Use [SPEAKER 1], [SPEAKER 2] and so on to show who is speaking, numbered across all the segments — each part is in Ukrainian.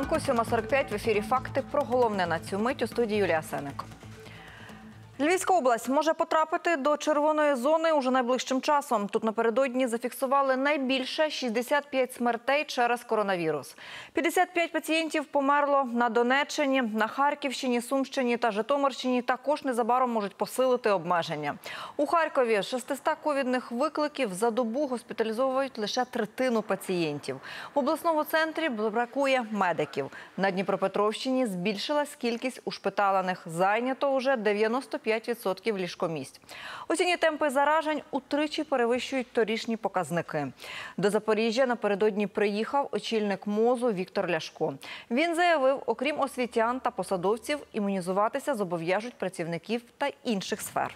[SPEAKER 1] ранку, 7:45 в ефірі «Факти» про головне на цю мить у студії Юлія Сенник. Львівська область може потрапити до червоної зони уже найближчим часом. Тут напередодні зафіксували найбільше – 65 смертей через коронавірус. 55 пацієнтів померло на Донеччині, на Харківщині, Сумщині та Житомирщині. Також незабаром можуть посилити обмеження. У Харкові 600 ковідних викликів за добу госпіталізовують лише третину пацієнтів. В обласному центрі бракує медиків. На Дніпропетровщині збільшилась кількість ушпиталених. Зайнято вже 95% ліжкомісць. Оцінні темпи заражень утричі перевищують торішні показники. До Запоріжжя напередодні приїхав очільник МОЗу Віктор Ляшко. Він заявив, окрім освітян та посадовців, імунізуватися зобов'яжуть працівників та інших сфер.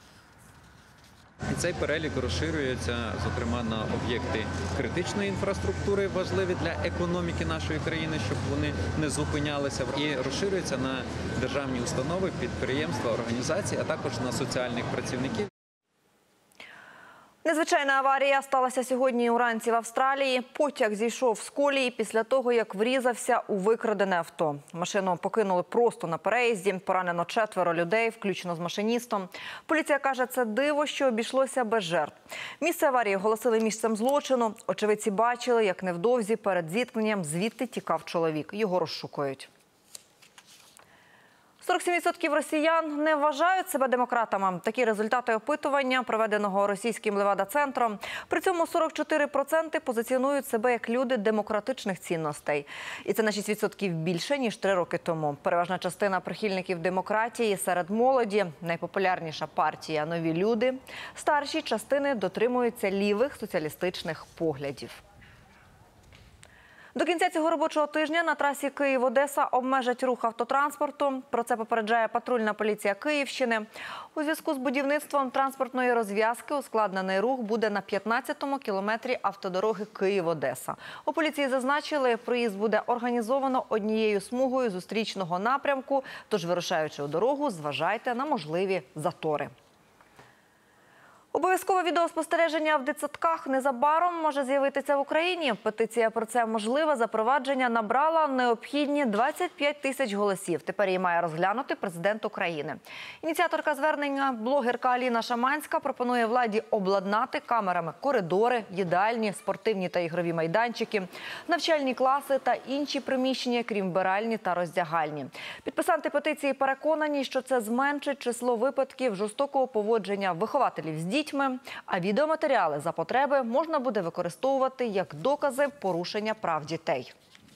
[SPEAKER 2] І цей перелік розширюється, зокрема, на об'єкти критичної інфраструктури, важливі для економіки нашої країни, щоб вони не зупинялися. І розширюється на державні установи, підприємства, організації, а також на соціальних працівників.
[SPEAKER 1] Незвичайна аварія сталася сьогодні уранці в Австралії. Потяг зійшов з колії після того, як врізався у викрадене авто. Машину покинули просто на переїзді. Поранено 4 людей, включно з машиністом. Поліція каже, це диво, що обійшлося без жертв. Місце аварії оголосили місцем злочину. Очевидці бачили, як невдовзі перед зіткненням звідти тікав чоловік. Його розшукують. 47% росіян не вважають себе демократами. Такі результати опитування, проведеного російським Левада-центром. При цьому 44% позиціонують себе як люди демократичних цінностей. І це на 6% більше, ніж 3 роки тому. Переважна частина прихильників демократії серед молоді. Найпопулярніша партія «Нові люди». Старші частини дотримуються лівих соціалістичних поглядів. До кінця цього робочого тижня на трасі Київ-Одеса обмежать рух автотранспорту. Про це попереджає патрульна поліція Київщини. У зв'язку з будівництвом транспортної розв'язки ускладнений рух буде на 15-му кілометрі автодороги Київ-Одеса. У поліції зазначили, проїзд буде організовано однією смугою зустрічного напрямку, тож, вирушаючи у дорогу, зважайте на можливі затори. Обов'язкове відеоспостереження в дитсадках незабаром може з'явитися в Україні. Петиція про це можливе запровадження набрала необхідні 25 тисяч голосів. Тепер її має розглянути президент України. Ініціаторка звернення, блогерка Аліна Шаманська, пропонує владі обладнати камерами коридори, їдальні, спортивні та ігрові майданчики, навчальні класи та інші приміщення, крім вбиральні та роздягальні. Підписанти петиції переконані, що це зменшить число випадків жорстокого поводження вихователів з дітьми, а відеоматеріали за потреби можна буде використовувати як докази порушення прав дітей.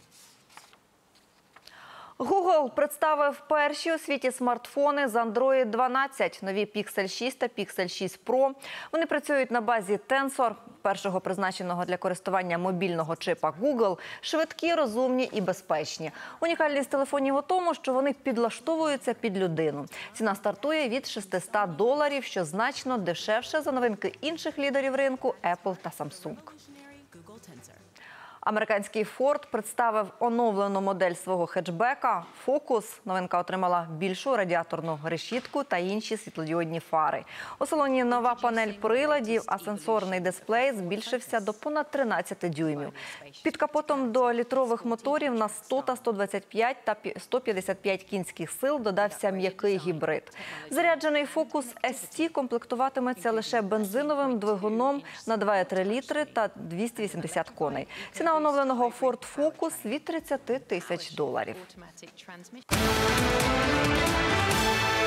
[SPEAKER 1] Google представив перші у світі смартфони з Android 12, нові Pixel 6 та Pixel 6 Pro. Вони працюють на базі Tensor, першого призначеного для користування мобільного чипа Google, швидкі, розумні і безпечні. Унікальність телефонів у тому, що вони підлаштовуються під людину. Ціна стартує від $600, що значно дешевше за новинки інших лідерів ринку Apple та Samsung. Американський Ford представив оновлену модель свого хетчбека Focus. Новинка отримала більшу радіаторну решітку та інші світлодіодні фари. У салоні нова панель приладів, а сенсорний дисплей збільшився до понад 13 дюймів. Під капотом до літрових моторів на 100 та 125 та 155 кінських сил додався м'який гібрид. Заряджений Focus ST комплектуватиметься лише бензиновим двигуном на 2,3 літри та 280 коней. Ціна оновленого Ford Focus від $30 тисяч.